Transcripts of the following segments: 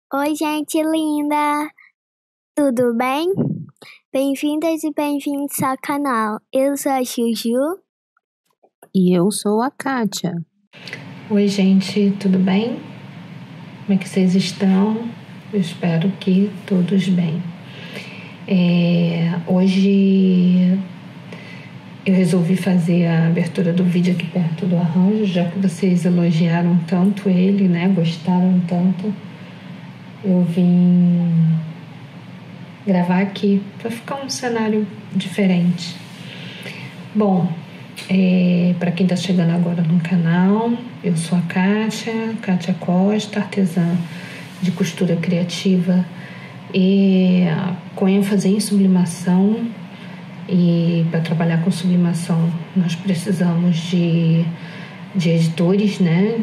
Oi, gente linda! Tudo bem? Bem-vindas e bem-vindos ao canal. Eu sou a Juju. E eu sou a Kátia. Oi, gente, tudo bem? Como é que vocês estão? Eu espero que todos bem. Hoje eu resolvi fazer a abertura do vídeo aqui perto do arranjo, já que vocês elogiaram tanto ele, né? Gostaram tanto. Eu vim gravar aqui para ficar um cenário diferente. Bom, para quem está chegando agora no canal, eu sou a Kátia Costa, artesã de costura criativa e com ênfase em sublimação. E para trabalhar com sublimação nós precisamos de editores, né,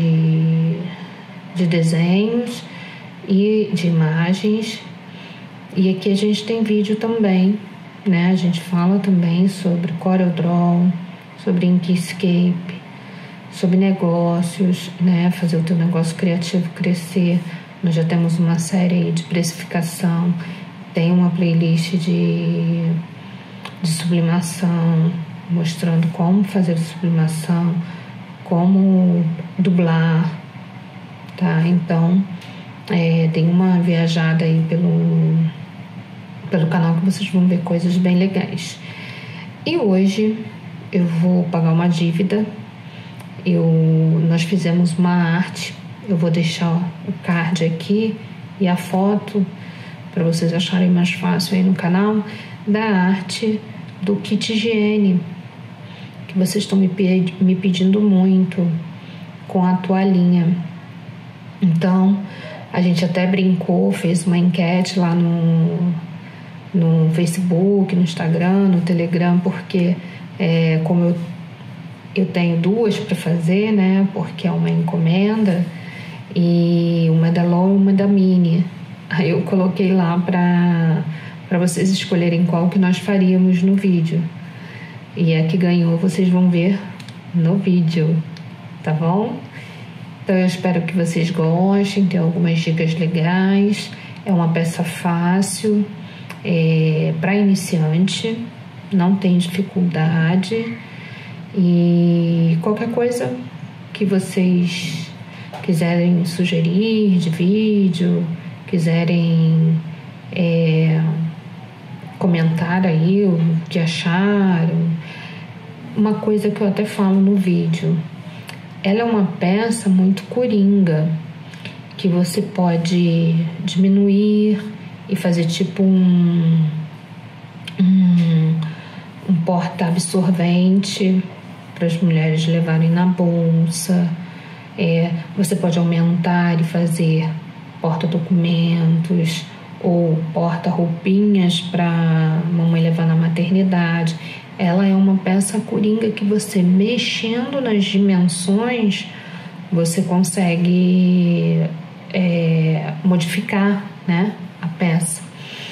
de desenhos e de imagens. E aqui a gente tem vídeo também, né? A gente fala também sobre CorelDRAW, sobre Inkscape, sobre negócios, né? Fazer o teu negócio criativo crescer. Nós já temos uma série aí de precificação, tem uma playlist de sublimação, mostrando como fazer sublimação, como dublar, tá? Então, tem uma viajada aí pelo canal que vocês vão ver coisas bem legais. E hoje eu vou pagar uma dívida. Nós fizemos uma arte. Eu vou deixar o card aqui e a foto para vocês acharem mais fácil aí no canal da arte do kit higiene que vocês estão me pedindo muito, com a toalhinha. Então a gente até brincou, fez uma enquete lá no Facebook, no Instagram, no Telegram, porque como eu tenho duas para fazer, né? Porque é uma encomenda, e uma da LOL e uma da Mini. Aí eu coloquei lá para vocês escolherem qual que nós faríamos no vídeo. E a que ganhou vocês vão ver no vídeo, tá bom? Então eu espero que vocês gostem, tem algumas dicas legais. É uma peça fácil, para iniciante, não tem dificuldade. E qualquer coisa que vocês quiserem sugerir de vídeo, quiserem comentar aí o que acharam. Uma coisa que eu até falo no vídeo, ela é uma peça muito coringa, que você pode diminuir e fazer tipo um porta-absorvente para as mulheres levarem na bolsa. Você pode aumentar e fazer porta-documentos ou porta-roupinhas para mamãe levar na maternidade. Ela é uma peça coringa que você, mexendo nas dimensões, você consegue modificar, né, a peça.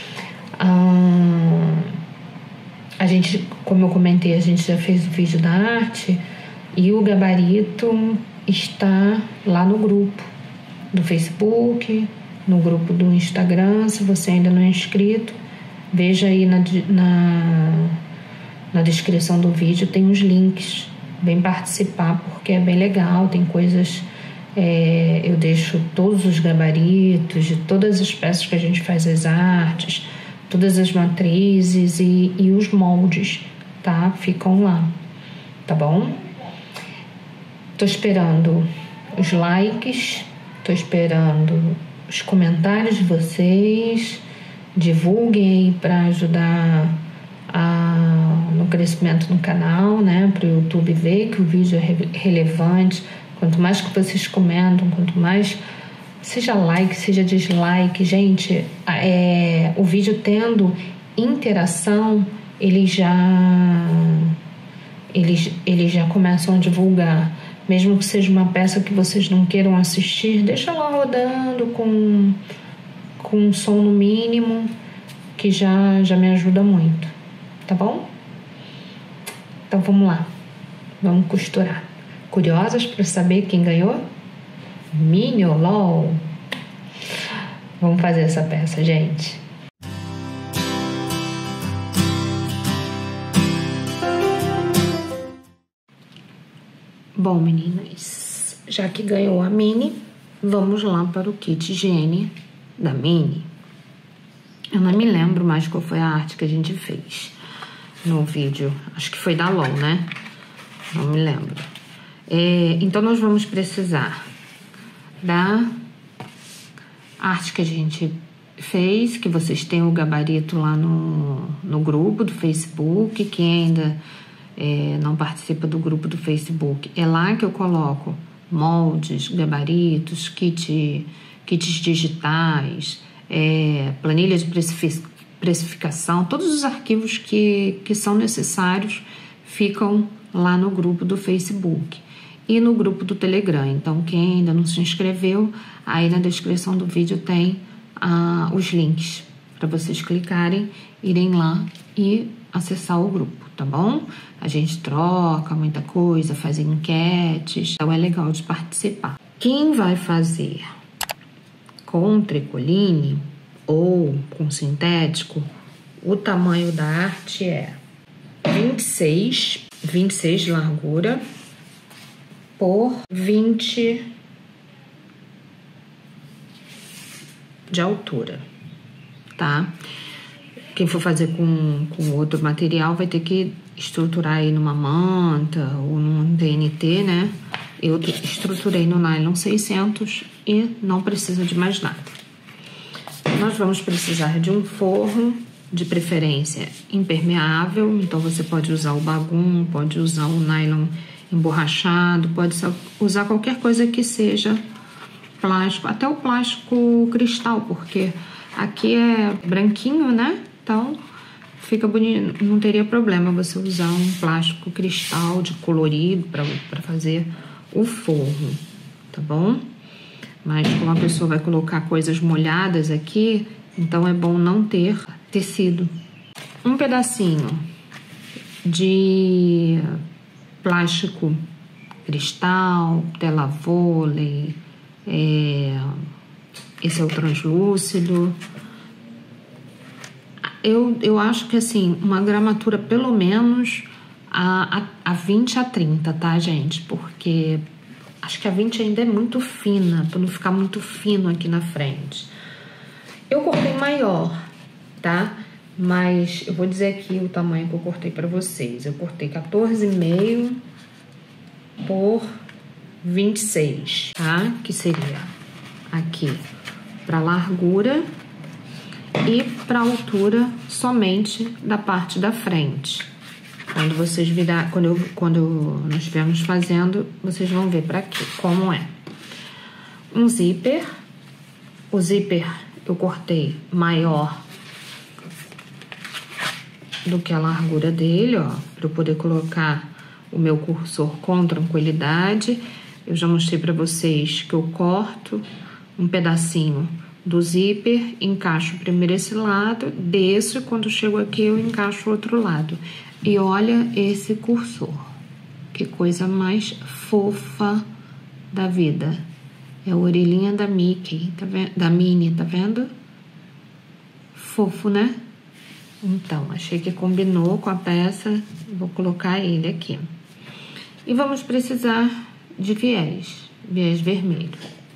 A gente, como eu comentei, a gente já fez o vídeo da arte e o gabarito está lá no grupo do Facebook, no grupo do Instagram. Se você ainda não é inscrito, veja aí na descrição do vídeo, tem os links. Vem participar, porque é bem legal, tem coisas. Eu deixo todos os gabaritos de todas as peças que a gente faz as artes, todas as matrizes e os moldes, tá? Ficam lá, tá bom? Tô esperando os likes, tô esperando os comentários de vocês. Divulguem aí para ajudar no crescimento do canal, né? Para o YouTube ver que o vídeo é relevante. Quanto mais que vocês comentam, quanto mais, seja like, seja dislike, gente, o vídeo tendo interação, eles já começam a divulgar. Mesmo que seja uma peça que vocês não queiram assistir, deixa lá rodando com um som no mínimo, que já me ajuda muito, tá bom? Então vamos lá, vamos costurar. Curiosas para saber quem ganhou? Mini ou LOL? Vamos fazer essa peça, gente. Bom, meninas, já que ganhou a Mini, vamos lá para o kit higiene da Mini. Eu não me lembro mais qual foi a arte que a gente fez no vídeo. Acho que foi da LOL, né? Não me lembro. Então, nós vamos precisar da arte que a gente fez, que vocês têm o gabarito lá no grupo do Facebook. Quem ainda não participa do grupo do Facebook, é lá que eu coloco moldes, gabaritos, kits digitais, planilha de precificação, todos os arquivos que são necessários ficam lá no grupo do Facebook e no grupo do Telegram. Então, quem ainda não se inscreveu, aí na descrição do vídeo tem os links para vocês clicarem, irem lá e acessar o grupo, tá bom? A gente troca muita coisa, faz enquetes, então é legal de participar. Quem vai fazer com tricoline ou com sintético, o tamanho da arte é 26 de largura por 20 de altura, tá? Quem for fazer com outro material vai ter que estruturar aí numa manta ou num TNT, né? Eu estruturei no nylon 600 e não precisa de mais nada. Nós vamos precisar de um forro, de preferência impermeável, então você pode usar o bagum, pode usar o nylon emborrachado, pode usar qualquer coisa que seja plástico, até o plástico cristal, porque aqui é branquinho, né? Então fica bonito, não teria problema você usar um plástico cristal de colorido para fazer o forro, tá bom? Mas como a pessoa vai colocar coisas molhadas aqui, então é bom não ter tecido. Um pedacinho de plástico cristal, tela vôlei, esse é o translúcido. Eu acho que assim, uma gramatura pelo menos a 20 a 30, tá, gente? Porque acho que a 20 ainda é muito fina, para não ficar muito fino aqui na frente. Eu cortei maior, tá? Mas eu vou dizer aqui o tamanho que eu cortei para vocês. Eu cortei 14,5 por 26, tá? Que seria aqui para largura e para altura somente da parte da frente. Quando vocês virar, quando nós estivermos fazendo, vocês vão ver para aqui como é. Um zíper. O zíper eu cortei maior do que a largura dele, ó, para eu poder colocar o meu cursor com tranquilidade. Eu já mostrei para vocês que eu corto um pedacinho do zíper, encaixo primeiro esse lado, desço e quando chego aqui eu encaixo o outro lado. E olha esse cursor, que coisa mais fofa da vida. É a orelhinha da Mickey, tá vendo? Da Minnie, tá vendo? Fofo, né? Então, achei que combinou com a peça, vou colocar ele aqui. E vamos precisar de viés vermelho.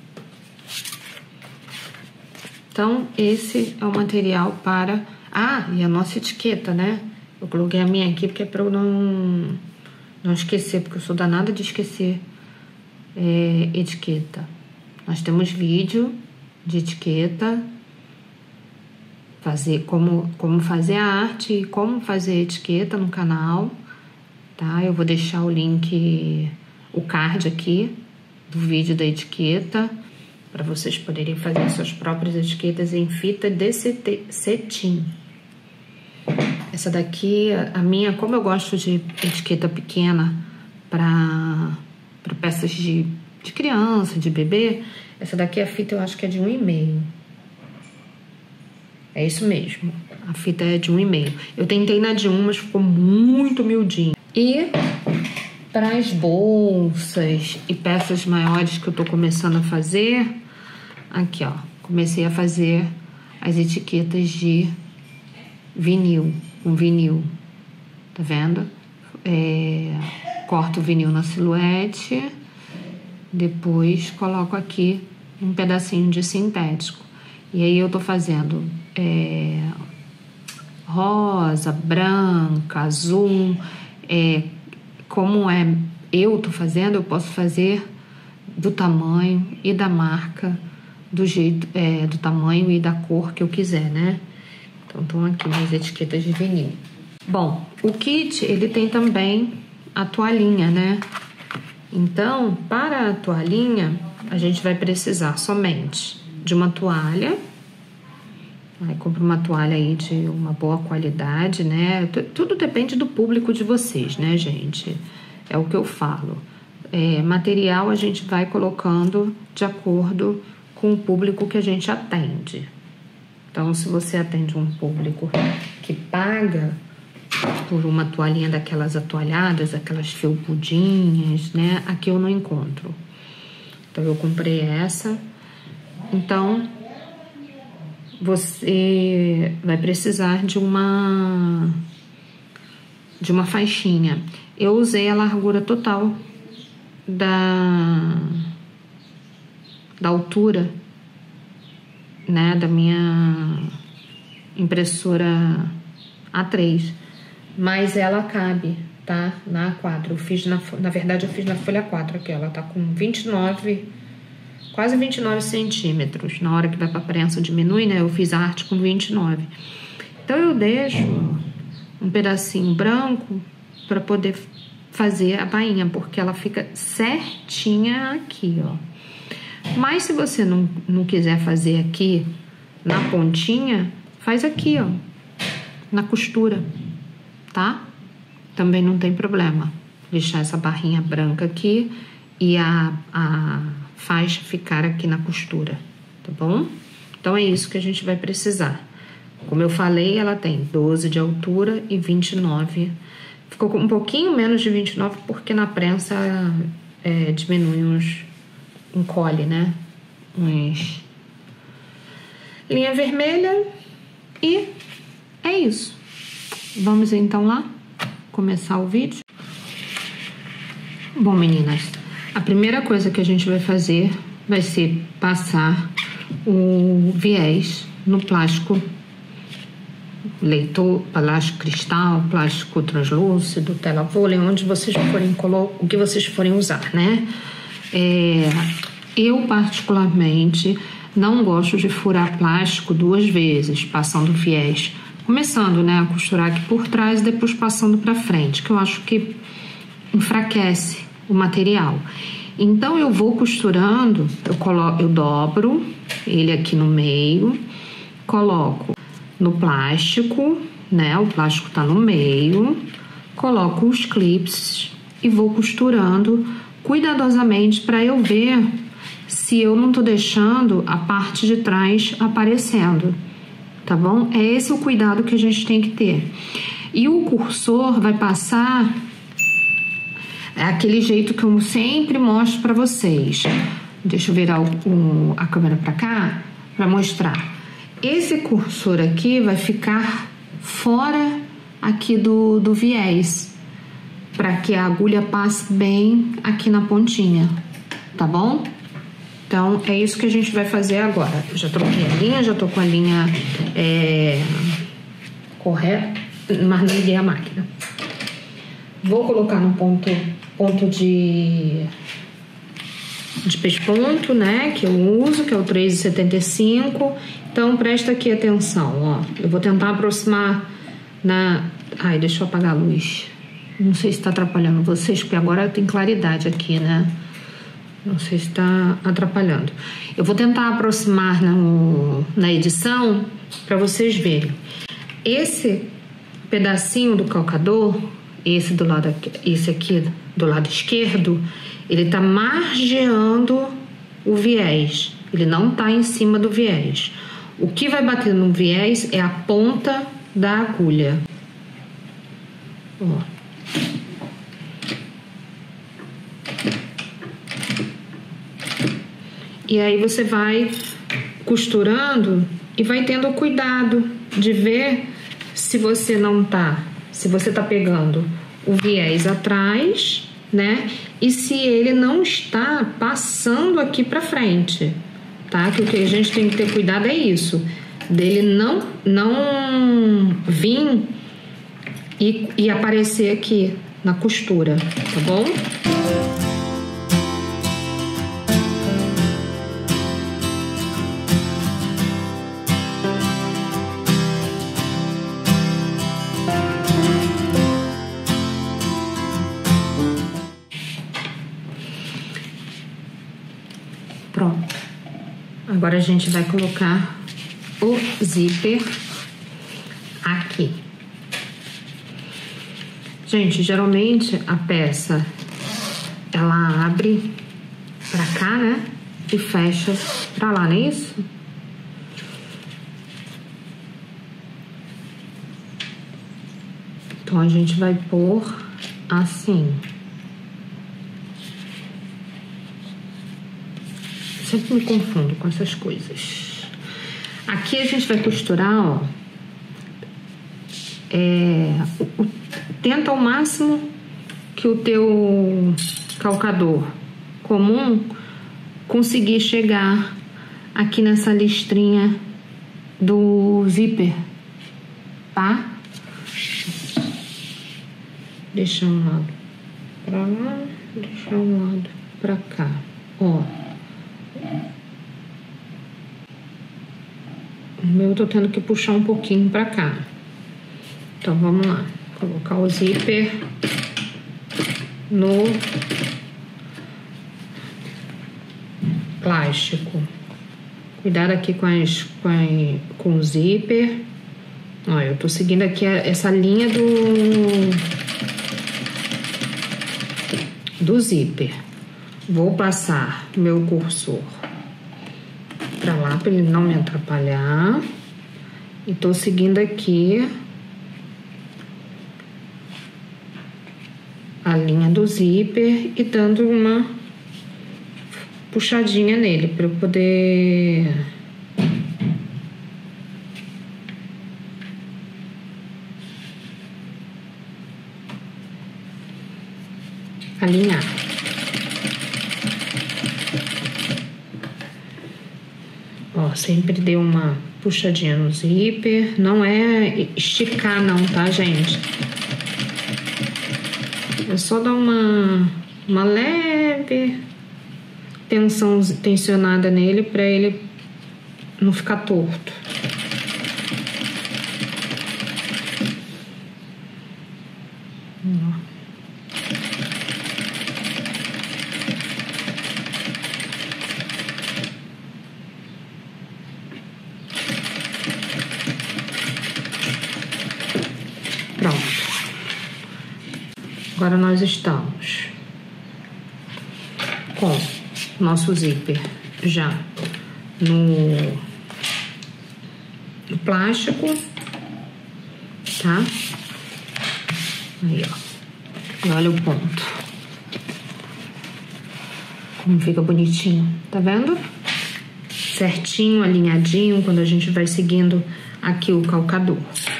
Então, esse é o material para... Ah, e a nossa etiqueta, né? Eu coloquei a minha aqui porque é para eu não esquecer, porque eu sou danada de esquecer etiqueta. Nós temos vídeo de etiqueta, como fazer a arte e como fazer etiqueta no canal, tá? Eu vou deixar o link, o card aqui do vídeo da etiqueta, para vocês poderem fazer suas próprias etiquetas em fita de cetim. Essa daqui, a minha, como eu gosto de etiqueta pequena para peças de criança, de bebê, essa daqui a fita eu acho que é de 1,5. É isso mesmo, a fita é de 1,5. Eu tentei na de 1, mas ficou muito miudinho. E para as bolsas e peças maiores que eu tô começando a fazer, aqui ó, comecei a fazer as etiquetas de vinil, com vinil, tá vendo? Corto o vinil na silhuete, depois coloco aqui um pedacinho de sintético. E aí eu tô fazendo rosa, branca, azul. Como eu tô fazendo, eu posso fazer do tamanho e da marca, do jeito, do tamanho e da cor que eu quiser, né? Então, estão aqui as etiquetas de vinil. Bom, o kit, ele tem também a toalhinha, né? Então, para a toalhinha, a gente vai precisar somente de uma toalha. Aí, compra uma toalha aí de uma boa qualidade, né? Tudo depende do público de vocês, né, gente? É o que eu falo. Material a gente vai colocando de acordo com o público que a gente atende. Então, se você atende um público que paga por uma toalhinha daquelas atoalhadas, aquelas felpudinhas, né? Aqui eu não encontro. Então, eu comprei essa. Então, você vai precisar de uma faixinha. Eu usei a largura total da altura, né, da minha impressora A3, mas ela cabe, tá, na A4. Eu fiz na verdade eu fiz na folha 4 aqui, ela tá com 29, quase 29 centímetros. Na hora que vai pra prensa diminui, né, eu fiz a arte com 29. Então eu deixo um pedacinho branco para poder fazer a bainha, porque ela fica certinha aqui, ó. Mas se você não quiser fazer aqui na pontinha, faz aqui, ó, na costura, tá? Também não tem problema. Deixar essa barrinha branca aqui e a faixa ficar aqui na costura, tá bom? Então é isso que a gente vai precisar. Como eu falei, ela tem 12 de altura e 29. Ficou com um pouquinho menos de 29 porque na prensa diminui encolhe, né? Linha vermelha e é isso. Vamos então lá começar o vídeo. Bom, meninas, a primeira coisa que a gente vai fazer vai ser passar o viés no plástico leitor, plástico cristal, plástico translúcido, tela vôlei, onde vocês forem o que vocês forem usar, né? Eu particularmente não gosto de furar plástico 2 vezes, passando viés, começando, né, a costurar aqui por trás e depois passando para frente, que eu acho que enfraquece o material. Então eu vou costurando, eu dobro ele aqui no meio, coloco no plástico, né? O plástico tá no meio, coloco os clips e vou costurando cuidadosamente para eu ver se eu não tô deixando a parte de trás aparecendo, tá bom? É esse o cuidado que a gente tem que ter. E o cursor vai passar aquele jeito que eu sempre mostro para vocês. Deixa eu virar a câmera para cá para mostrar. Esse cursor aqui vai ficar fora aqui do viés, para que a agulha passe bem aqui na pontinha, tá bom? Então, é isso que a gente vai fazer agora. Eu já troquei a linha, já tô com a linha correta, mas não liguei a máquina. Vou colocar no ponto de pesponto, né, que eu uso, que é o 3,75. Então, presta aqui atenção, ó. Eu vou tentar aproximar Ai, deixa eu apagar a luz. Não sei se tá atrapalhando vocês, porque agora tem claridade aqui, né? Não sei se tá atrapalhando. Eu vou tentar aproximar na edição para vocês verem. Esse pedacinho do calcador, esse aqui do lado esquerdo, ele tá margeando o viés. Ele não tá em cima do viés. O que vai bater no viés é a ponta da agulha. Ó. E aí você vai costurando e vai tendo cuidado de ver se você tá pegando o viés atrás, né? E se ele não está passando aqui para frente, tá? Que o que a gente tem que ter cuidado é isso, dele não vir e aparecer aqui na costura, tá bom? Pronto. Agora a gente vai colocar o zíper aqui. Gente, geralmente a peça ela abre pra cá, né? E fecha pra lá, não é isso? Então a gente vai pôr assim. Sempre me confundo com essas coisas. Aqui a gente vai costurar, ó. Tenta ao máximo que o teu calcador comum conseguir chegar aqui nessa listrinha do zíper, tá? Deixa um lado pra lá, deixa um lado pra cá, ó. O meu eu tô tendo que puxar um pouquinho pra cá. Então vamos lá, colocar o zíper no plástico. Cuidado aqui com o zíper. Ó, eu tô seguindo aqui essa linha do zíper. Vou passar meu cursor pra lá pra ele não me atrapalhar. E tô seguindo aqui a linha do zíper e dando uma puxadinha nele para eu poder alinhar. Ó, sempre dê uma puxadinha no zíper, não é esticar não, tá, gente? É só dar uma leve tensionada nele para ele não ficar torto. Pronto. Agora nós estamos com nosso zíper já no plástico, tá? Aí, ó. E olha o ponto. Como fica bonitinho, tá vendo? Certinho, alinhadinho, quando a gente vai seguindo aqui o calcador.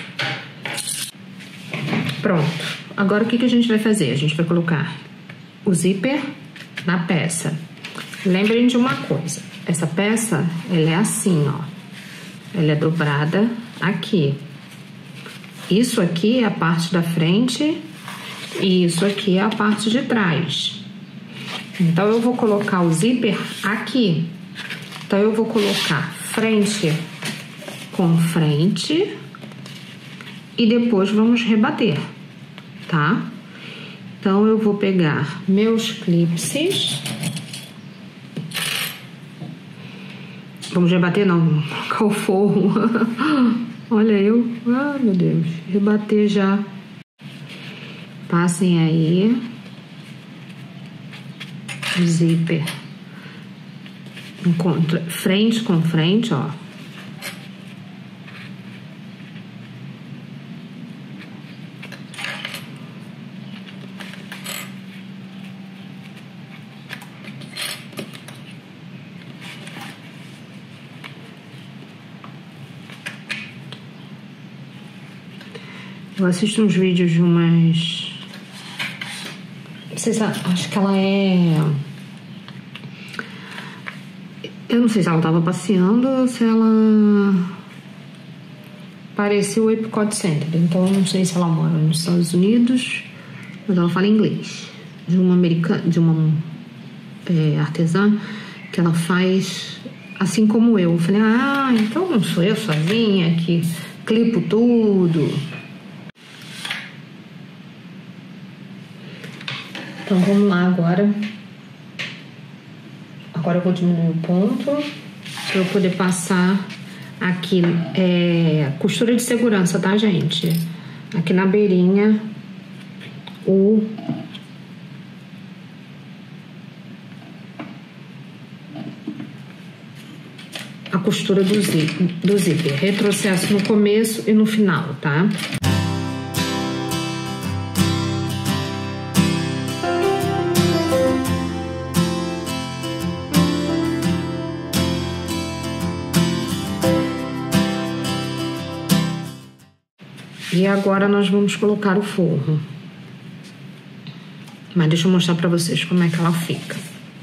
Pronto. Agora o que a gente vai fazer? A gente vai colocar o zíper na peça. Lembrem de uma coisa. Essa peça, ela é assim, ó. Ela é dobrada aqui. Isso aqui é a parte da frente e isso aqui é a parte de trás. Então, eu vou colocar o zíper aqui. Então, eu vou colocar frente com frente e depois vamos rebater, tá? Então, eu vou pegar meus clipses. Vamos rebater, não, colocar o forro. Olha eu, ah, meu Deus, rebater já. Passem aí o zíper frente com frente, ó. Eu assisto uns vídeos de umas... Vocês, acho que ela é... Eu não sei se ela tava passeando ou se ela parecia o Epcot Center. Então eu não sei se ela mora nos Estados Unidos, mas ela fala inglês. De uma artesã que ela faz assim como eu. Eu falei, então não sou eu sozinha que clipo tudo. Então vamos lá agora. Agora eu vou diminuir o ponto para eu poder passar aqui, costura de segurança, tá, gente? Aqui na beirinha, a costura do zíper. Retrocesso no começo e no final, tá? E agora nós vamos colocar o forro. Mas deixa eu mostrar pra vocês como é que ela fica.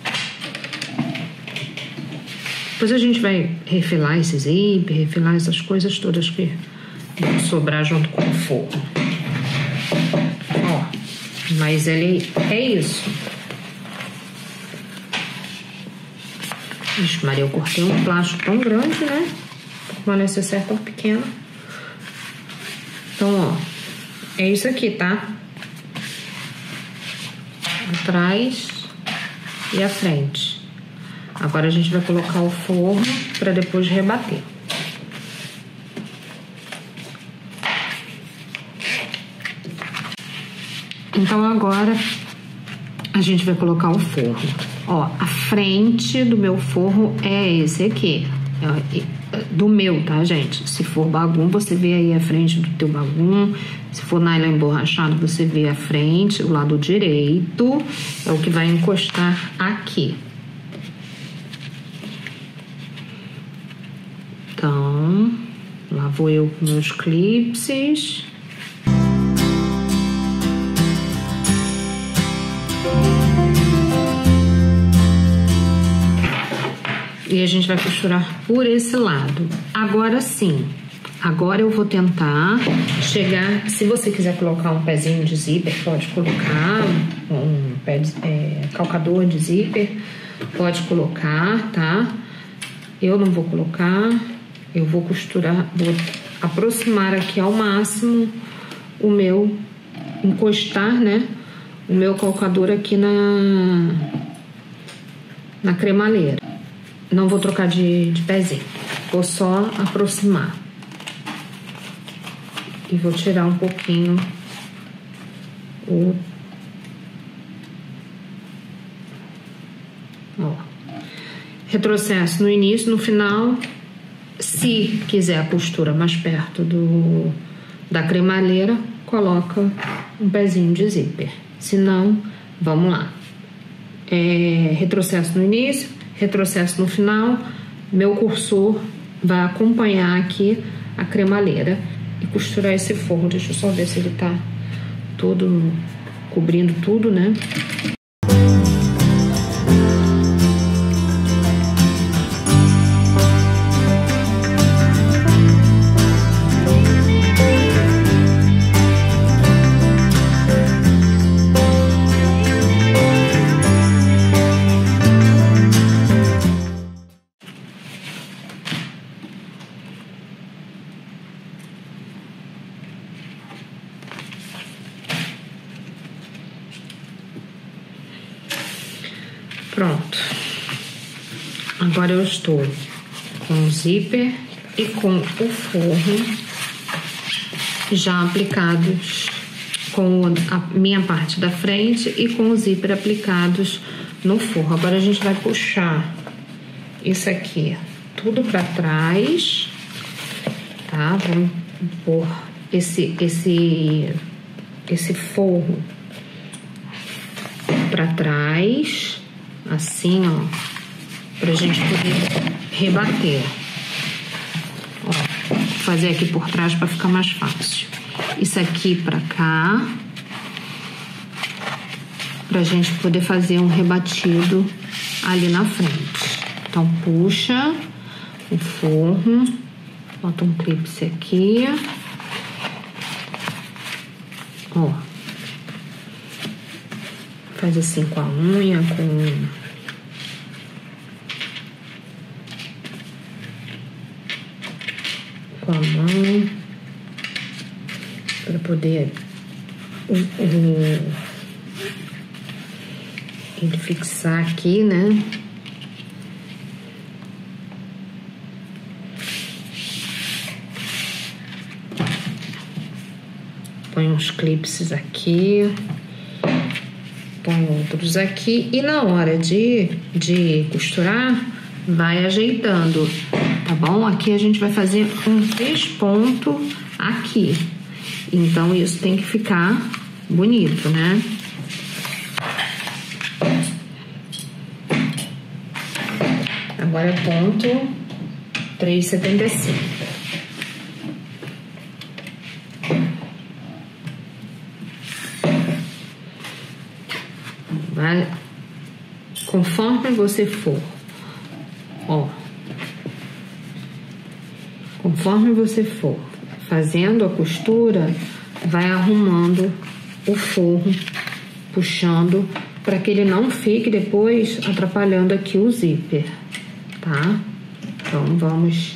Depois a gente vai refilar esse zíper, refilar essas coisas todas que vão sobrar junto com o forro. Ó, mas ele é isso. Vixe Maria, eu cortei um plástico tão grande, né? Uma necessaire tão pequena. Então, ó, é isso aqui, tá? Atrás e a frente. Agora a gente vai colocar o forro para depois rebater. Então agora a gente vai colocar o forro. Ó, a frente do meu forro é esse aqui. Do meu, tá, gente? Se for bagum, você vê aí a frente do teu bagum. Se for nylon emborrachado, você vê a frente, o lado direito. É o que vai encostar aqui. Então, lá vou eu com meus clipses. E a gente vai costurar por esse lado. Agora sim, agora eu vou tentar chegar... Se você quiser colocar um pezinho de zíper, pode colocar. Um pé de, calcador de zíper, pode colocar, tá? Eu não vou colocar. Eu vou costurar, vou aproximar aqui ao máximo o meu... Encostar, né? O meu calcador aqui na cremalheira. Não vou trocar de pezinho, vou só aproximar. E vou tirar um pouquinho ó. Retrocesso no início, no final. Se quiser a costura mais perto da cremalheira, coloca um pezinho de zíper. Se não, vamos lá. Retrocesso no início. Retrocesso no final, meu cursor vai acompanhar aqui a cremalheira e costurar esse forro. Deixa eu só ver se ele tá todo cobrindo tudo, né? Pronto. Agora eu estou com o zíper e com o forro já aplicados, com a minha parte da frente e com o zíper aplicados no forro. Agora a gente vai puxar isso aqui tudo para trás, tá? Vamos pôr esse forro para trás. Assim, ó, pra gente poder rebater. Ó, vou fazer aqui por trás pra ficar mais fácil. isso aqui pra cá, pra gente poder fazer um rebatido ali na frente. Então, puxa o forro, bota um clipe aqui, ó, faz assim com a unha, com a mão, para poder ele fixar aqui, né? Põe uns clipes aqui, põe outros aqui e na hora de costurar, vai ajeitando, tá bom? Aqui a gente vai fazer um pesponto aqui, então isso tem que ficar bonito, né? Agora é ponto 3,75. Vai, conforme você for, ó, conforme você for fazendo a costura, vai arrumando o forro, puxando, para que ele não fique depois atrapalhando aqui o zíper, tá? Então, vamos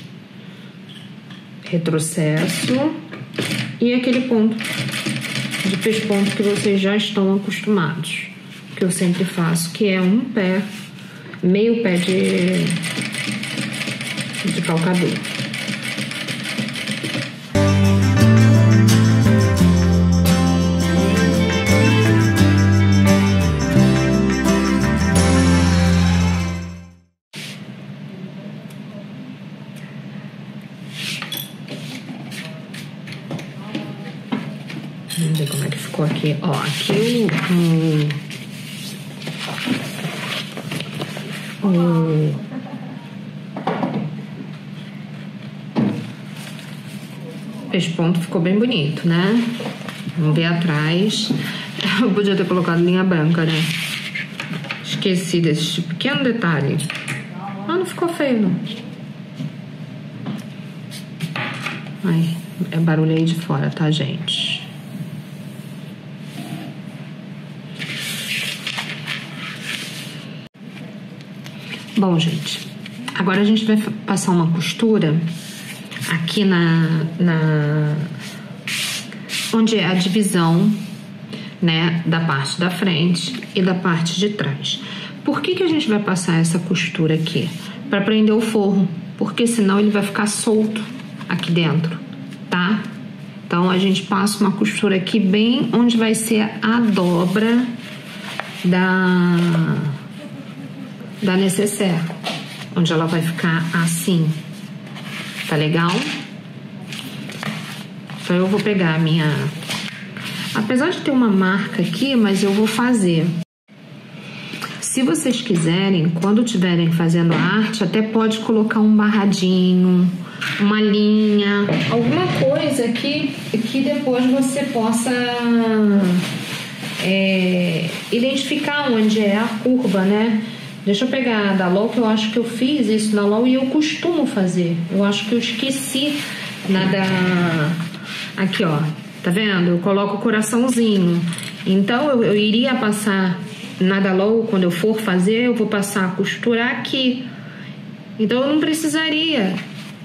retrocesso e aquele ponto de pesponto que vocês já estão acostumados, que eu sempre faço, que é um pé, meio pé de calcador. Vamos ver como é que ficou aqui. Ó, aqui o pesponto ficou bem bonito, né? Vamos ver atrás. Eu podia ter colocado linha branca, né? Esqueci desse pequeno detalhe. Ah, não ficou feio, não. Ai, é barulho aí de fora, tá, gente? Bom, gente, agora a gente vai passar uma costura aqui onde é a divisão, né, da parte da frente e da parte de trás. Por que a gente vai passar essa costura aqui? Para prender o forro, porque senão ele vai ficar solto aqui dentro, tá? Então a gente passa uma costura aqui bem onde vai ser a dobra da necessaire, onde ela vai ficar assim, tá legal? Então eu vou pegar a minha, apesar de ter uma marca aqui, mas eu vou fazer. Se vocês quiserem, quando estiverem fazendo a arte, até pode colocar um barradinho, uma linha, alguma coisa que depois você possa identificar onde é a curva, né? Deixa eu pegar a da LOL, que eu acho que eu fiz isso na LOL e eu costumo fazer. Eu acho que eu esqueci aqui, ó. Tá vendo? Eu coloco o coraçãozinho. Então, eu iria passar na da LOL, quando eu for fazer, eu vou passar a costura aqui. Então, eu não precisaria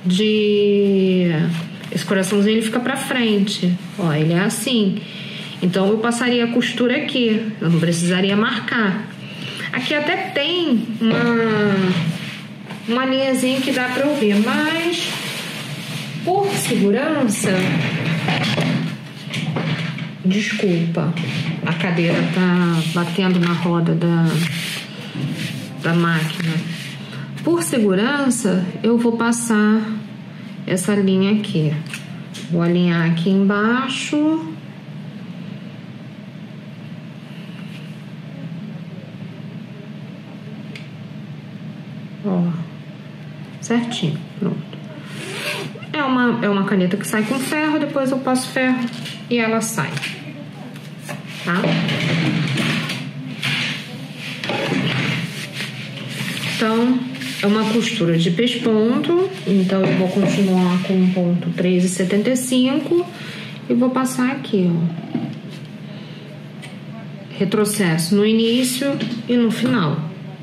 esse coraçãozinho, ele fica pra frente. Ó, ele é assim. Então, eu passaria a costura aqui. Eu não precisaria marcar. Aqui até tem uma linhazinha que dá pra eu ver, mas por segurança, desculpa, a cadeira tá batendo na roda da máquina. Por segurança, eu vou passar essa linha aqui. Vou alinhar aqui embaixo. Ó, certinho, pronto. É é uma caneta que sai com ferro, depois eu passo ferro e ela sai, tá? Então, é uma costura de pesponto, então eu vou continuar com o ponto 3,75 e vou passar aqui, ó. Retrocesso no início e no final.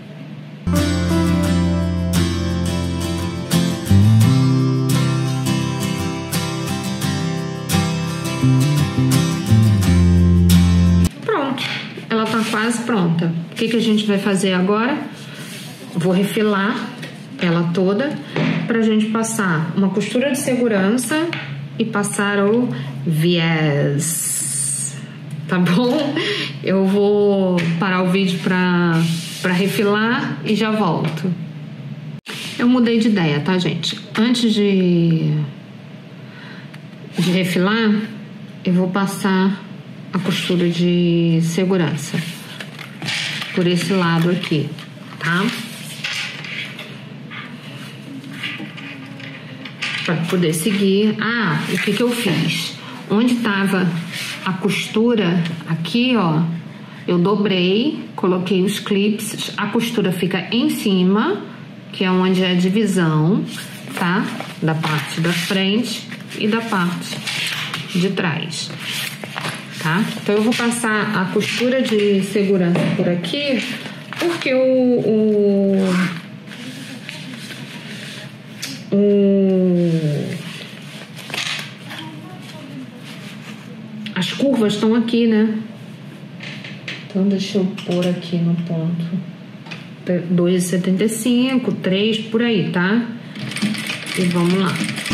Pronto, ela tá quase pronta. O que a gente vai fazer agora? Vou refilar ela toda pra gente passar uma costura de segurança e passar o viés, tá bom? Eu vou parar o vídeo pra refilar e já volto. Eu mudei de ideia, tá, gente? Antes de refilar, eu vou passar a costura de segurança por esse lado aqui, tá? Para poder seguir. Ah, o que eu fiz? Onde tava a costura aqui, ó, eu dobrei, coloquei os clips, a costura fica em cima, que é onde é a divisão, tá? Da parte da frente e da parte de trás, tá? Então eu vou passar a costura de segurança por aqui, porque as curvas estão aqui, né? Então deixa eu pôr aqui no ponto 2,75, 3, por aí, tá? E vamos lá.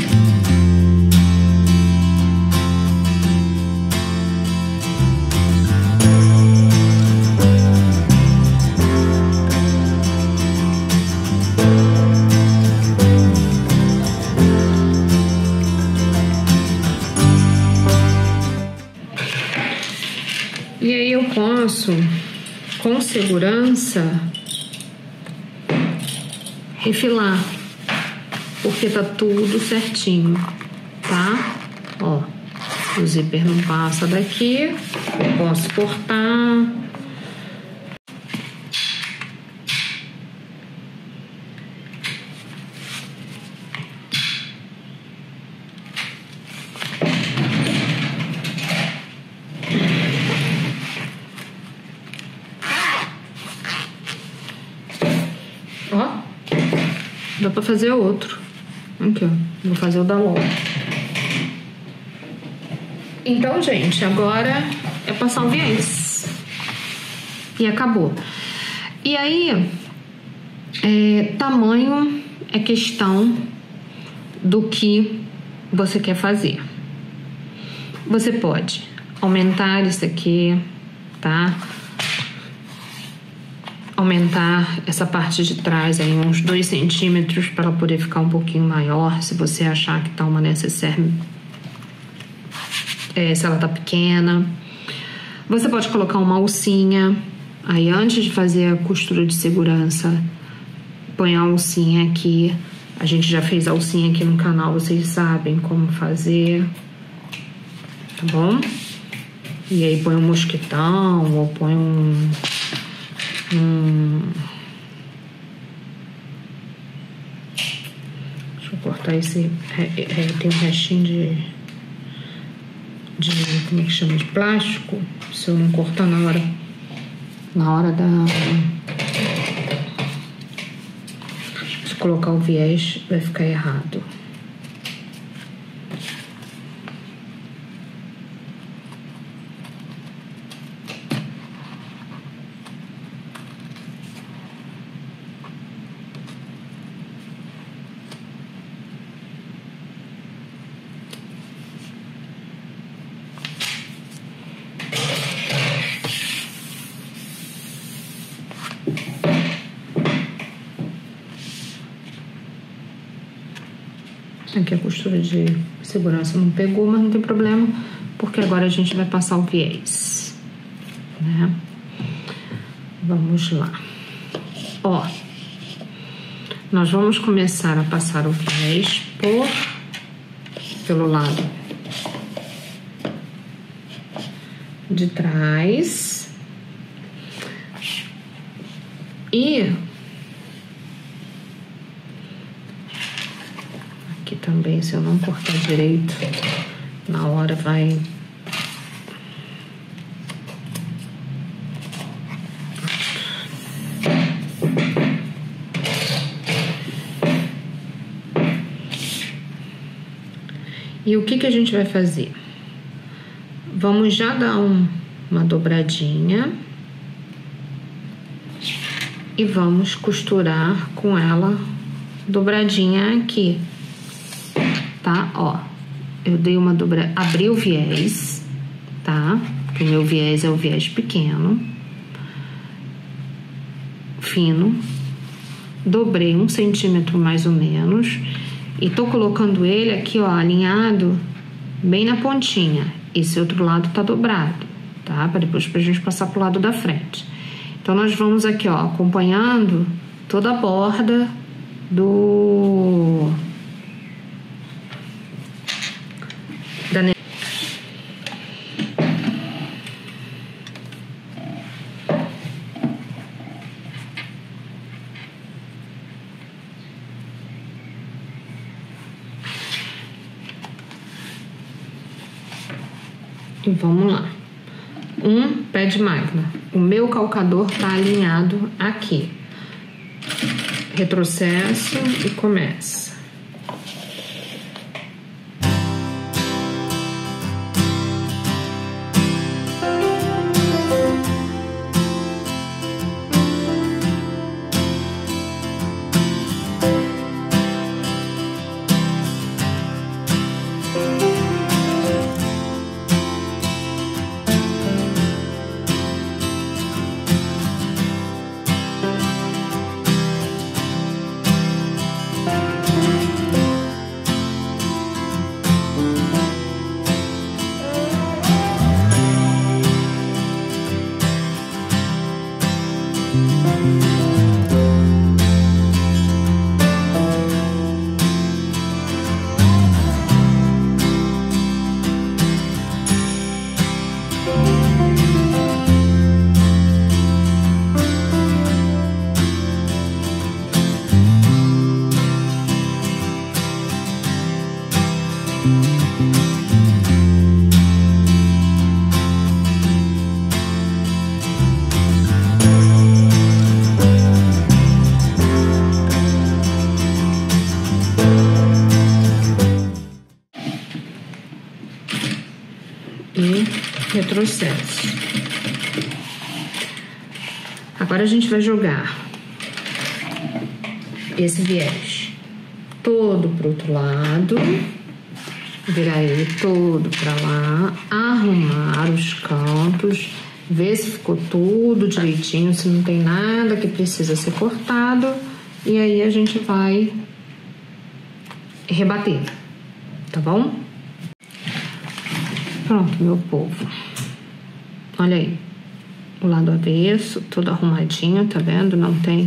E aí eu posso, com segurança, refilar, porque tá tudo certinho, tá? Ó, o zíper não passa daqui, eu posso cortar. Ó, dá pra fazer outro. Aqui, ó. Vou fazer o da loja. Então, gente, agora é passar o viés. E acabou. E aí, tamanho é questão do que você quer fazer. Você pode aumentar isso aqui, tá? Aumentar essa parte de trás aí uns 2 centímetros para ela poder ficar um pouquinho maior, se você achar que tá uma necessaire, se ela tá pequena. Você pode colocar uma alcinha aí antes de fazer a costura de segurança, põe a alcinha aqui. A gente já fez a alcinha aqui no canal, vocês sabem como fazer, tá bom? E aí põe um mosquitão ou põe deixa eu cortar esse. Tem um restinho de como é que chama? De plástico. Se eu não cortar na hora de colocar o viés, vai ficar errado. Aqui a costura de segurança não pegou, mas não tem problema, porque agora a gente vai passar o viés, né? Vamos lá. Ó, nós vamos começar a passar o viés por pelo lado de trás. E aqui também, se eu não cortar direito, na hora vai... E o que a gente vai fazer? Vamos já dar uma dobradinha e vamos costurar com ela dobradinha aqui, tá? Ó, eu dei uma dobra, abri o viés, tá? Porque o meu viés é o viés pequeno, fino, dobrei 1 centímetro mais ou menos. E tô colocando ele aqui, ó, alinhado bem na pontinha. Esse outro lado tá dobrado, tá? Pra depois pra gente passar pro lado da frente. Então, nós vamos aqui, ó, acompanhando toda a borda da... E vamos lá. Um pé de máquina. O meu calcador tá alinhado aqui. Retrocesso e começa. E retrocesso. Agora a gente vai jogar esse viés todo pro outro lado, virar ele todo pra lá, arrumar os cantos, ver se ficou tudo direitinho, se não tem nada que precisa ser cortado, e aí a gente vai rebater, tá bom? Pronto, meu povo. Olha aí. O lado avesso, todo arrumadinho, tá vendo? Não tem...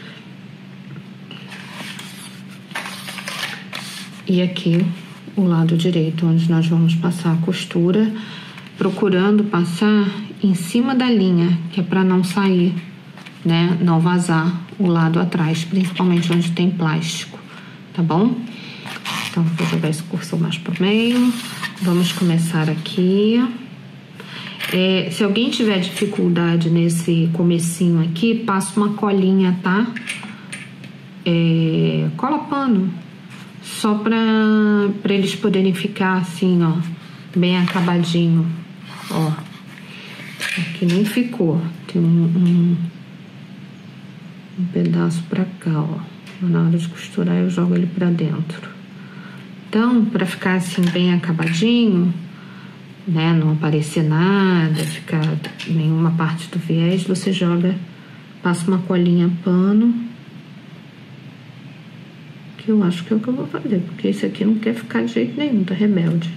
E aqui, o lado direito, onde nós vamos passar a costura, procurando passar em cima da linha, que é pra não sair, né? Não vazar o lado atrás, principalmente onde tem plástico, tá bom? Então, vou jogar esse cursor mais pro meio. Vamos começar aqui. Se alguém tiver dificuldade nesse comecinho aqui, passa uma colinha, tá? Cola pano. Só pra eles poderem ficar assim, ó, bem acabadinho. Ó, aqui nem ficou. Tem um pedaço pra cá, ó. Na hora de costurar, eu jogo ele pra dentro. Então, pra ficar assim bem acabadinho, né, não aparecer nada, ficar nenhuma parte do viés, você joga, passa uma colinha pano, que eu acho que é o que eu vou fazer, porque esse aqui não quer ficar de jeito nenhum, tá rebelde.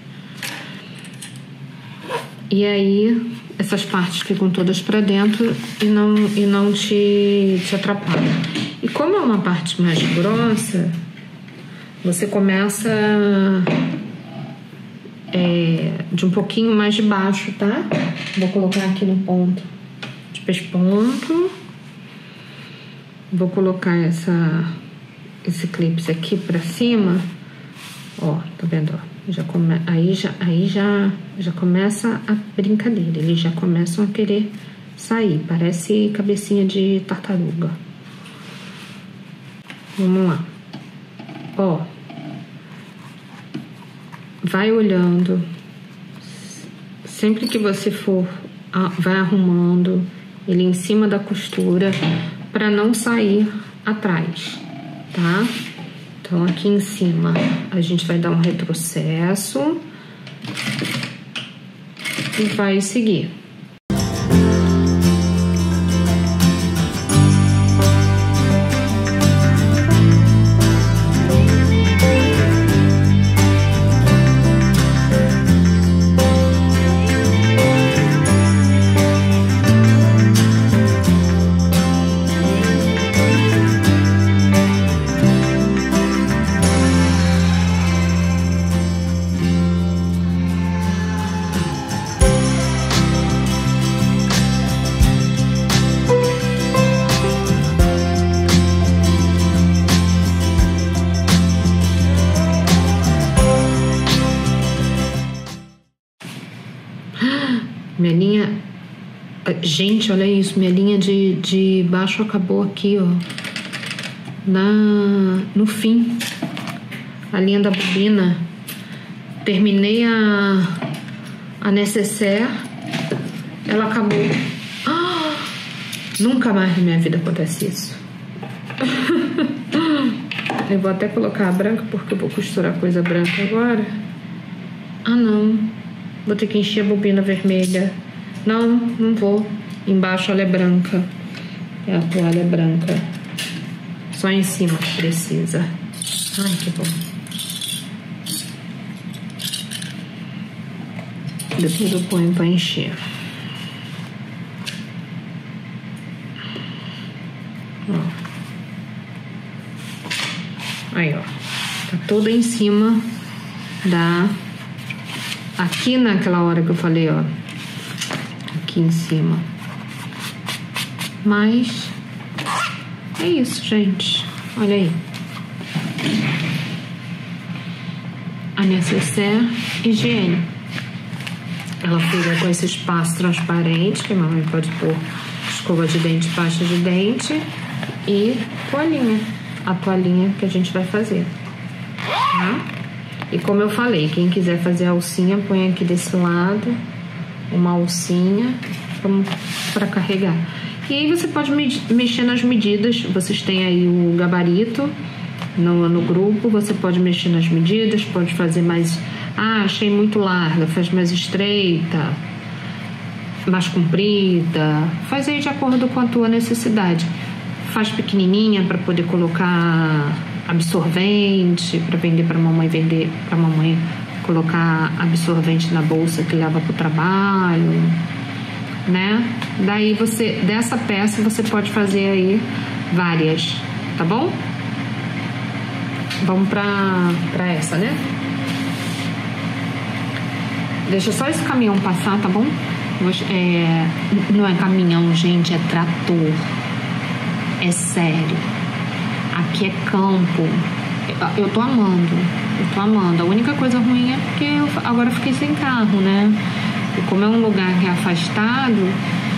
E aí, essas partes ficam todas pra dentro e não te atrapalham. E como é uma parte mais grossa, você começa de um pouquinho mais de baixo, tá? Vou colocar aqui no ponto de pesponto. Vou colocar esse clipe aqui pra cima. Ó, tá vendo? Ó, aí já começa a brincadeira. Eles já começam a querer sair. Parece cabecinha de tartaruga. Vamos lá. Ó. Vai olhando. Sempre que você for, vai arrumando ele em cima da costura para não sair atrás, tá? Então, aqui em cima, a gente vai dar um retrocesso e vai seguir. Minha linha... Gente, olha isso. Minha linha de baixo acabou aqui, ó. No fim. A linha da bobina. Terminei a nécessaire. Ela acabou. Nunca mais na minha vida acontece isso. Eu vou até colocar a branca, porque eu vou costurar coisa branca agora. Ah, não. Vou ter que encher a bobina vermelha. Não vou. Embaixo ela é branca. A toalha é branca. Só em cima que precisa. Ai, que bom. Depois eu ponho pra encher. Ó. Aí, ó. Tá toda em cima da... Aqui naquela hora que eu falei, ó. Aqui em cima. Mas... é isso, gente. Olha aí. A nécessaire higiene. Ela fica com esse espaço transparente, que a mamãe pode pôr escova de dente, pasta de dente e toalhinha. A toalhinha que a gente vai fazer. Tá? E como eu falei, quem quiser fazer a alcinha, põe aqui desse lado uma alcinha para carregar. E aí você pode mexer nas medidas. Vocês têm aí o gabarito no grupo. Você pode mexer nas medidas, pode fazer mais... Ah, achei muito larga, faz mais estreita, mais comprida. Faz aí de acordo com a tua necessidade. Faz pequenininha para poder colocar absorvente, para vender para mamãe, colocar absorvente na bolsa que leva para o trabalho, né? Daí dessa peça você pode fazer aí várias, tá bom? Vamos para essa, né? Deixa só esse caminhão passar, tá bom? Não é caminhão, gente, é trator. É sério. Aqui é campo. Eu tô amando. A única coisa ruim é porque eu agora fiquei sem carro, né? E como é um lugar que é afastado,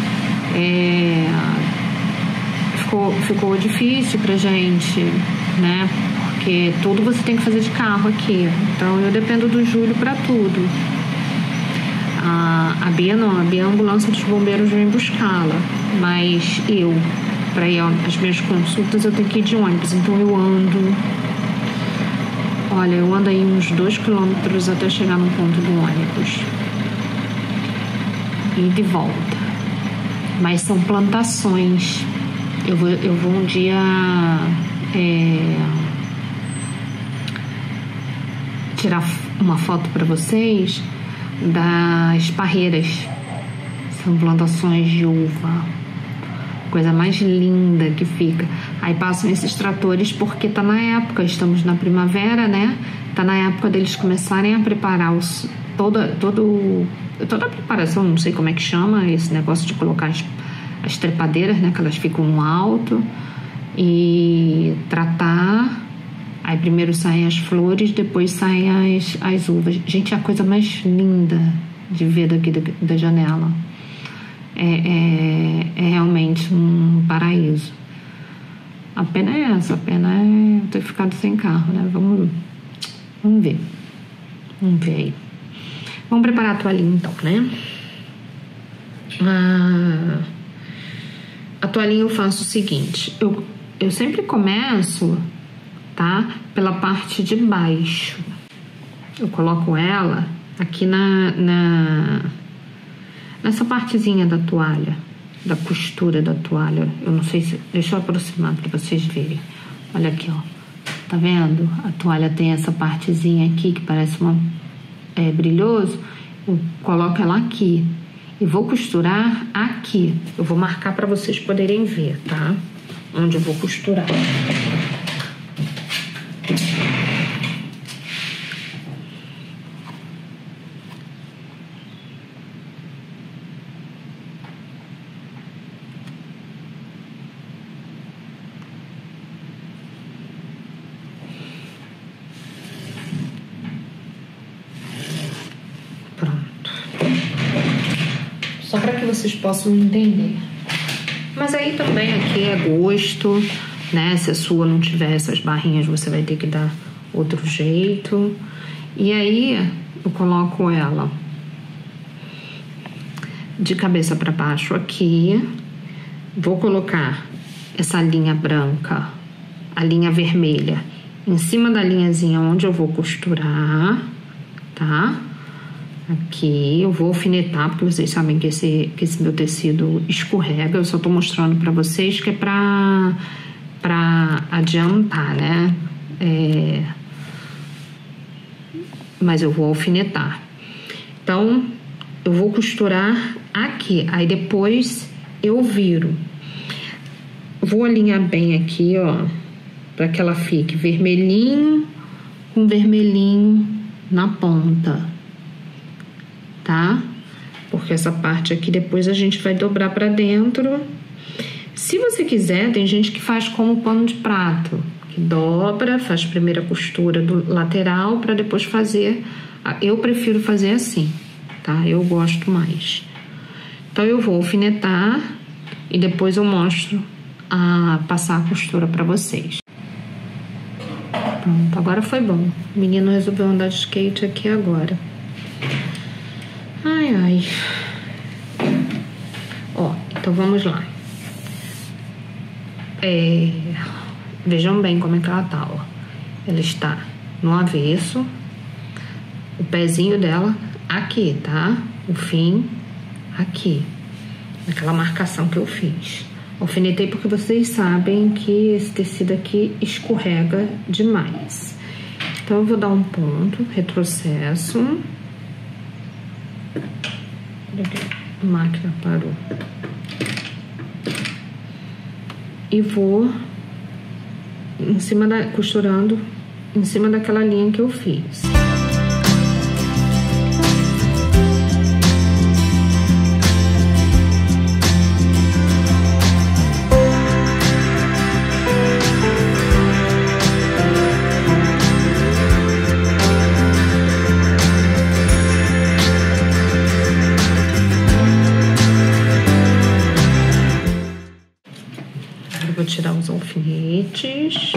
ficou difícil pra gente, né? Porque tudo você tem que fazer de carro aqui. Então eu dependo do Júlio pra tudo. A Bia não, a Bia, a ambulância dos bombeiros vem buscá-la. Mas pra ir às minhas consultas, eu tenho que ir de ônibus. Então eu ando. Olha, eu ando aí uns 2 quilômetros até chegar no ponto do ônibus. E de volta. Mas são plantações. Eu vou um dia tirar uma foto para vocês das parreiras. São plantações de uva. Coisa mais linda que fica. Aí passam esses tratores porque tá na época, estamos na primavera, né? Tá na época deles começarem a preparar toda a preparação, não sei como é que chama, esse negócio de colocar as trepadeiras, né, que elas ficam no alto, e tratar. Aí primeiro saem as flores, depois saem as uvas. Gente, é a coisa mais linda de ver daqui da janela. É realmente um paraíso. A pena é essa, a pena é eu ter ficado sem carro, né? Vamos ver. Vamos ver aí. Vamos preparar a toalhinha então, né? A toalhinha eu faço o seguinte. Eu sempre começo, tá? Pela parte de baixo. Eu coloco ela aqui nessa partezinha da toalha, da costura da toalha. Eu não sei se... Deixa eu aproximar para vocês verem. Olha aqui, ó. Tá vendo? A toalha tem essa partezinha aqui que parece brilhoso. Eu coloco ela aqui e vou costurar aqui. Eu vou marcar para vocês poderem ver, tá? Onde eu vou costurar. Só para que vocês possam entender. Mas aí também aqui é gosto, né? Se a sua não tiver essas barrinhas, você vai ter que dar outro jeito. E aí eu coloco ela de cabeça para baixo aqui. Vou colocar essa linha branca, a linha vermelha, em cima da linhazinha onde eu vou costurar, tá? Aqui eu vou alfinetar, porque vocês sabem que esse meu tecido escorrega. Eu só tô mostrando pra vocês que é pra adiantar, né? Mas eu vou alfinetar. Então, eu vou costurar aqui. Aí depois eu viro. Vou alinhar bem aqui, ó, pra que ela fique vermelhinho com vermelhinho na ponta. Tá? Porque essa parte aqui depois a gente vai dobrar pra dentro. Se você quiser, tem gente que faz como pano de prato, que dobra, faz primeiro a costura do lateral para depois fazer. Eu prefiro fazer assim, tá? Eu gosto mais. Então eu vou alfinetar e depois eu mostro passar a costura para vocês. Pronto, agora foi bom. O menino resolveu andar de skate aqui agora. Ai. Ó, então vamos lá. Vejam bem como é que ela tá, ó. Ela está no avesso. O pezinho dela aqui, tá? O fim aqui. Aquela marcação que eu fiz. Alfinetei porque vocês sabem que esse tecido aqui escorrega demais. Então eu vou dar um ponto, retrocesso. A máquina parou. E vou costurando em cima daquela linha que eu fiz. Vou tirar os alfinetes.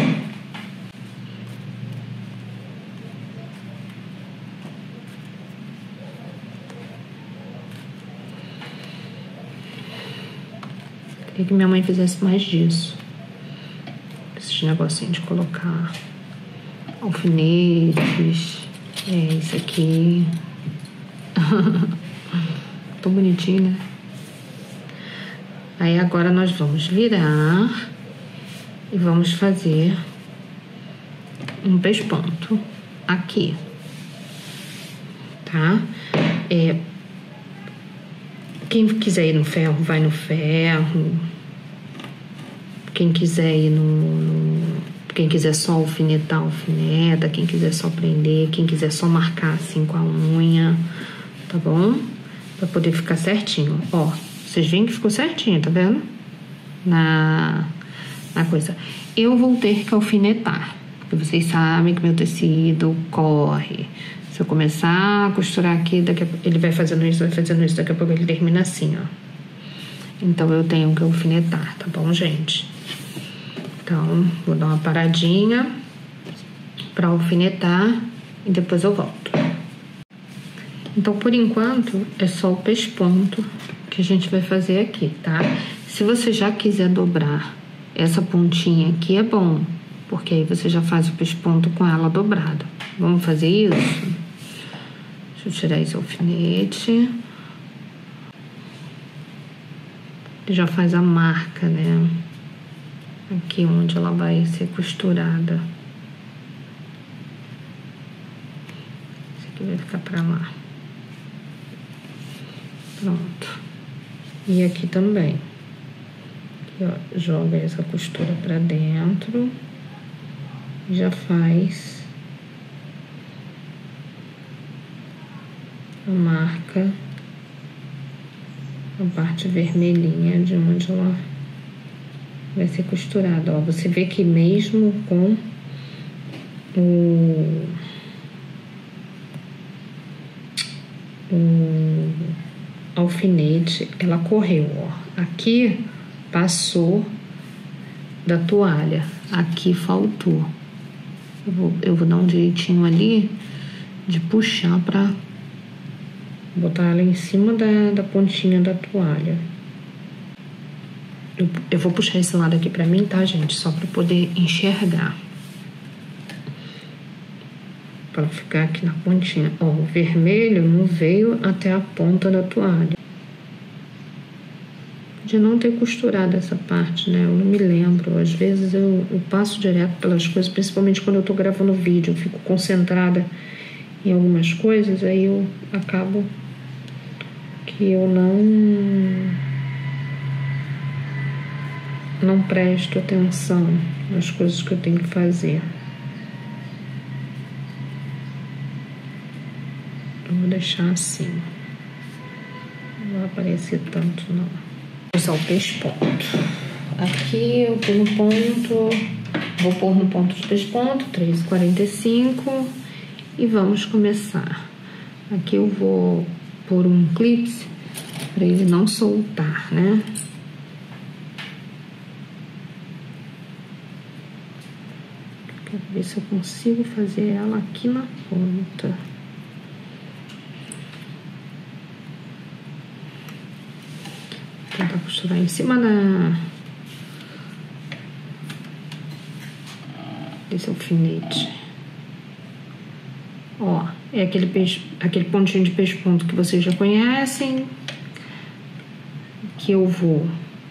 Queria que minha mãe fizesse mais disso. Esses negocinhos de colocar alfinetes. Isso aqui. Tão bonitinho, né? Aí agora nós vamos virar e vamos fazer um pesponto aqui, tá? Quem quiser ir no ferro, vai no ferro. Quem quiser ir Quem quiser só alfinetar, alfineta. Quem quiser só prender, quem quiser só marcar assim com a unha, tá bom? Pra poder ficar certinho. Ó, vocês veem que ficou certinho, tá vendo? Na coisa. Eu vou ter que alfinetar, porque vocês sabem que meu tecido corre. Se eu começar a costurar aqui, daqui a pouco ele vai fazendo isso, daqui a pouco ele termina assim, ó. Então eu tenho que alfinetar, tá bom, gente? Então, vou dar uma paradinha pra alfinetar e depois eu volto. Então, por enquanto, é só o pesponto que a gente vai fazer aqui, tá? Se você já quiser dobrar essa pontinha aqui, é bom, porque aí você já faz o pesponto com ela dobrada. Vamos fazer isso? Deixa eu tirar esse alfinete. Já faz a marca, né? Aqui onde ela vai ser costurada. Esse aqui vai ficar pra lá. Pronto. E aqui também. Aqui, ó, joga essa costura pra dentro. Já faz a marca, a parte vermelhinha de onde ela vai ser costurada. Ó, você vê que mesmo com o alfinete, ela correu, ó. Aqui passou da toalha, aqui faltou. Eu vou dar um jeitinho ali de puxar pra botar ela em cima da pontinha da toalha. Eu vou puxar esse lado aqui pra mim, tá, gente? Só pra poder enxergar. Pra ficar aqui na pontinha. Ó, o vermelho não veio até a ponta da toalha. Podia não ter costurado essa parte, né? Eu não me lembro. Às vezes eu passo direto pelas coisas, principalmente quando eu tô gravando vídeo. Eu fico concentrada em algumas coisas, aí eu acabo que eu não presto atenção nas coisas que eu tenho que fazer. Eu vou deixar assim. Não vai aparecer tanto, não. Vou usar o pesponto. Aqui eu tenho ponto. Vou pôr no ponto de pesponto, 3,45. E vamos começar. Aqui eu vou pôr um clipe para ele não soltar, né? Quero ver se eu consigo fazer ela aqui na ponta. Vou tentar costurar em cima desse alfinete. Ó, é aquele pontinho de pesponto que vocês já conhecem, que eu vou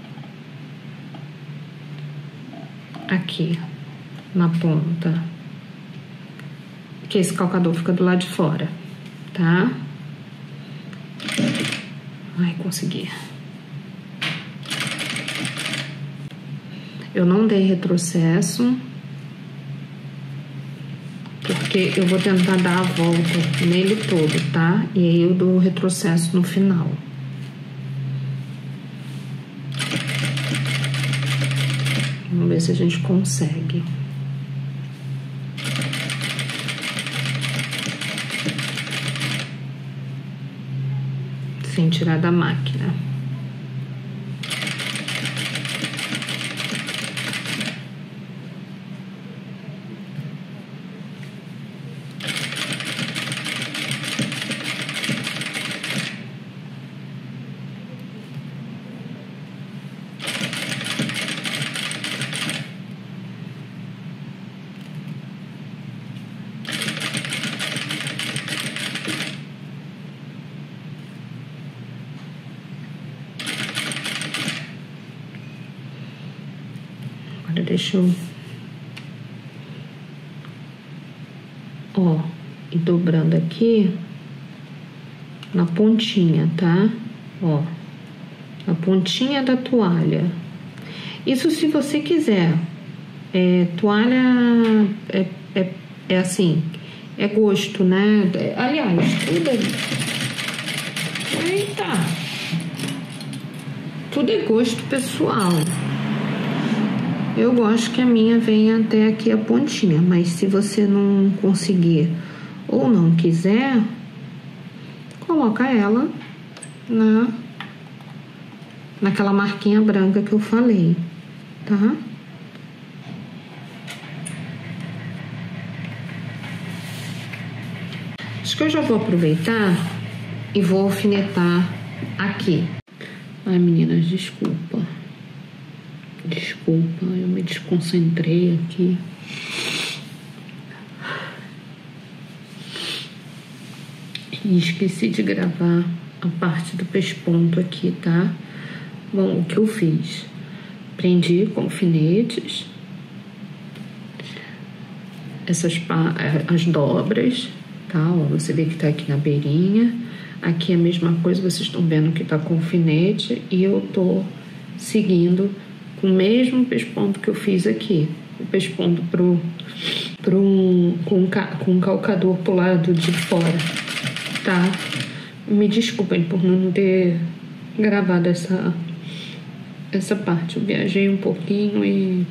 aqui na ponta, que esse calcador fica do lado de fora, tá? Ai, consegui. Eu não dei retrocesso, porque eu vou tentar dar a volta nele todo, tá? E aí eu dou o retrocesso no final. Vamos ver se a gente consegue. Sem tirar da máquina. Agora deixa eu... Ó, e dobrando aqui na pontinha, tá? Ó, na pontinha da toalha. Isso se você quiser Toalha é assim, é gosto, né? Aliás, tudo Eita! Tudo é gosto pessoal. Eu gosto que a minha venha até aqui a pontinha, mas se você não conseguir ou não quiser, coloca ela naquela marquinha branca que eu falei, tá? Acho que eu já vou aproveitar e vou alfinetar aqui. Ai, meninas, desculpa. Desculpa, eu me desconcentrei aqui. E esqueci de gravar a parte do pesponto aqui, tá? Bom, o que eu fiz? Prendi com alfinetes as dobras, tá? Ó, você vê que tá aqui na beirinha. Aqui é a mesma coisa, vocês estão vendo que tá com alfinete. E eu tô seguindo com o mesmo pesponto que eu fiz aqui. O pesponto com o calcador pro lado de fora, tá? Me desculpem por não ter gravado essa parte. Eu viajei um pouquinho e...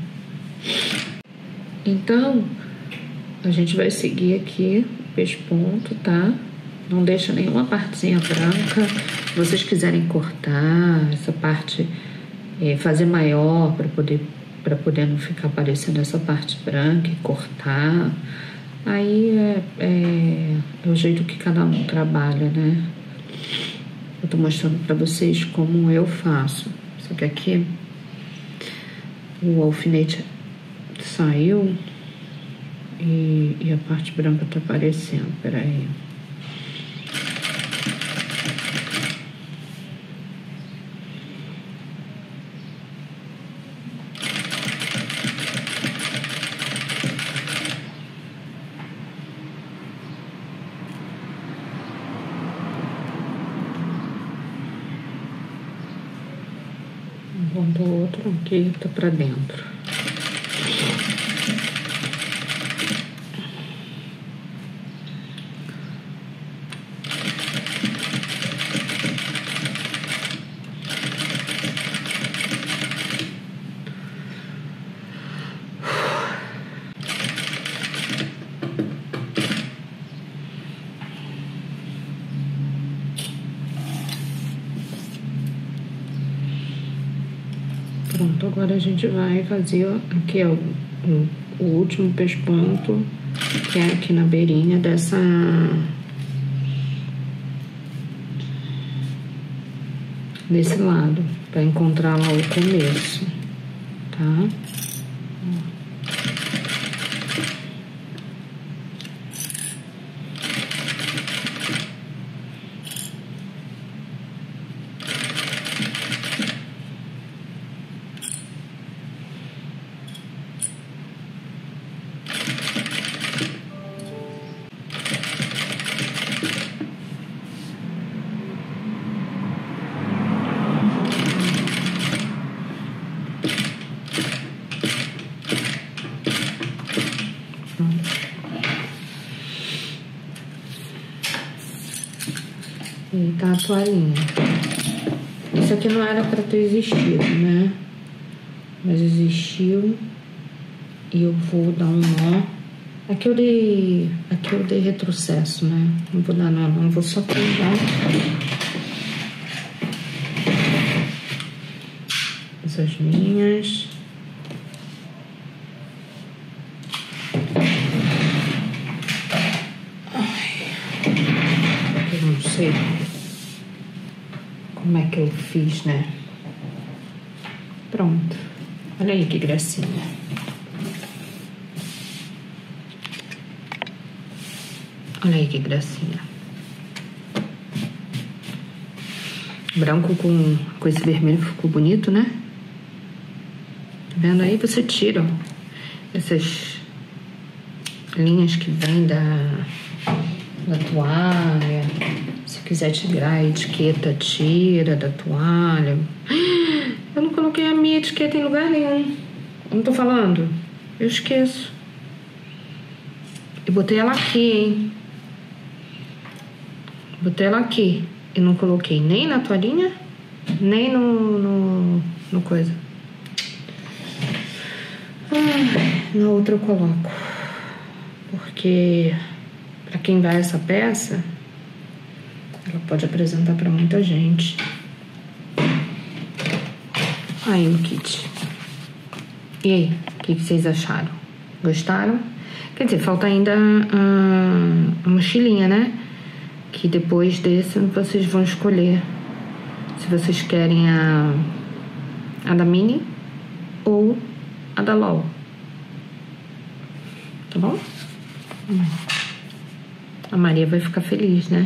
Então, a gente vai seguir aqui o pesponto, tá? Não deixa nenhuma partezinha branca. Se vocês quiserem cortar essa parte, fazer maior para poder não ficar aparecendo essa parte branca e cortar. Aí é o jeito que cada um trabalha, né? Eu tô mostrando para vocês como eu faço. Só que aqui o alfinete saiu e a parte branca tá aparecendo. Peraí. Do outro aqui tá pra dentro. Pronto, agora a gente vai fazer aqui o último pesponto, que é aqui na beirinha desse lado, para encontrar lá o começo, tá? E tá a toalhinha. Isso aqui não era pra ter existido, né? Mas existiu. E eu vou dar um nó. Aqui eu dei retrocesso, né? Não vou dar nó, não. Vou só cruzar essas linhas. Eu não sei como é que eu fiz, né? Pronto. Olha aí que gracinha. Olha aí que gracinha. Branco com esse vermelho ficou bonito, né? Tá vendo aí? Você tira, ó, essas linhas que vêm da toalha. Se quiser tirar a etiqueta, tira da toalha. Eu não coloquei a minha etiqueta em lugar nenhum. Eu não tô falando? Eu esqueço. Eu botei ela aqui, hein? Botei ela aqui. E não coloquei nem na toalhinha, nem no coisa. Na outra eu coloco. Porque pra quem vai essa peça, ela pode apresentar pra muita gente. Aí o kit. E aí, o que vocês acharam? Gostaram? Quer dizer, falta ainda a mochilinha, né? Que depois desse vocês vão escolher se vocês querem a da Minnie ou a da LOL. Tá bom? A Maria vai ficar feliz, né?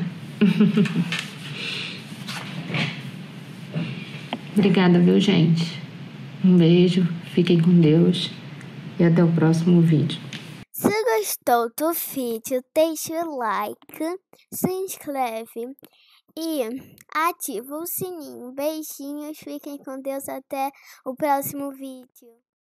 Obrigada, viu, gente? Um beijo, fiquem com Deus e até o próximo vídeo. Se gostou do vídeo, deixa o like, se inscreve e ativa o sininho. Beijinhos, fiquem com Deus, até o próximo vídeo.